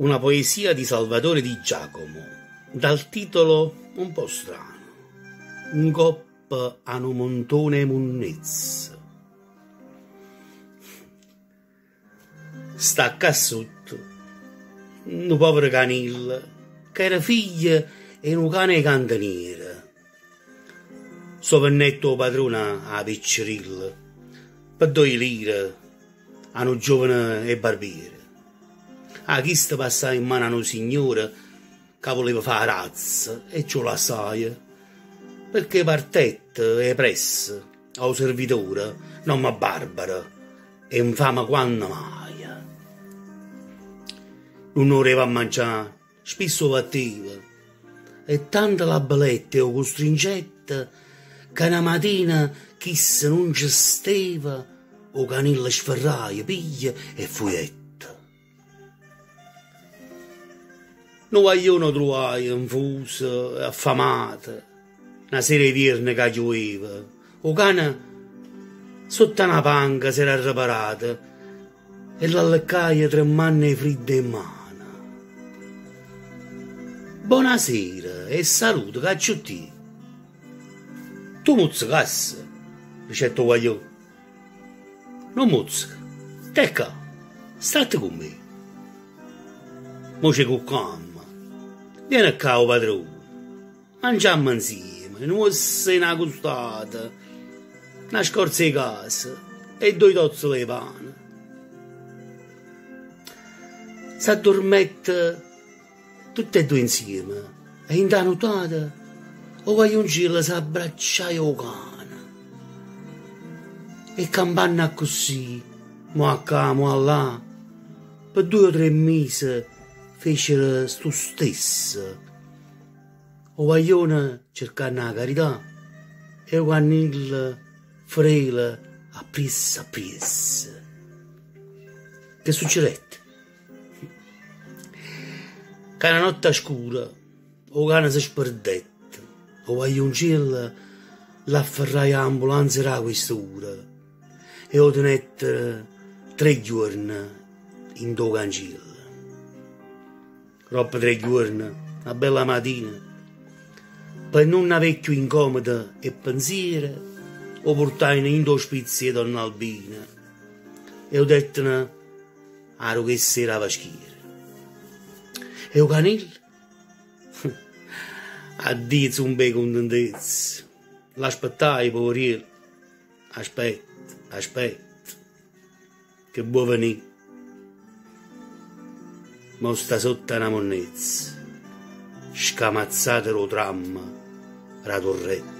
una poesia di Salvatore Di Giacomo, dal titolo un po' strano, Un cop a un montone munnezza. Sta qua sotto, un povero canil, che era figlio e un cane cantaniere. Sovennetto padrona a piccerilla, per 2 lire, a un giovane e barbiere. A chi sta passava in mano a un signore che voleva fare razza e ciò la sai, perché partette e presse al servitore non ma barbara e infama quando mai. Non voleva mangiare, spesso battiva, e tanta la belletta o costringetta che una mattina chi se non ci steva o canilla sferraia, piglia e fuietta. Non vogliono trovare infusa, affamata, una sera di viernes che pioveva, o cane sotto una panca si era riparata e la leccaia tremando e fredda in mano. Buonasera e saluto, cacciutti. Tu muzzicassi, ricetto guagliò. Non muzzica, te qua, state con me. Mo c'è con calma. Vieni qua, o padrone. Mangiamo insieme, non sei una costata, una scorza di casa e 2 tozzole di pane. S'addormette tutte e 2 insieme e in da notata o vaglioncillo s'abbracciai o cane. E campanna così, mo a qua, mo a là, per 2 o 3 mesi fecero sto stesso. O vaglione cercando la carità e o canil frele appressa. Che succedette? Che una notte scura o cane si sperdette, o vaglioncillo l'afferrai all'ambulanza era quest'ora e o tenette 3 giorni in do cancilla. Troppo 3 giorni, una bella mattina, per non avere più incomoda e pensiero, o portai in ospizio a donna Albina e ho detto a che sera vaschiera. E o canil? Addio un bel contentezza. L'aspettai, poverino. Aspetta. Che buon venì. Ma sta sotto una monnezza. Scamazzate lo tram, la torretta.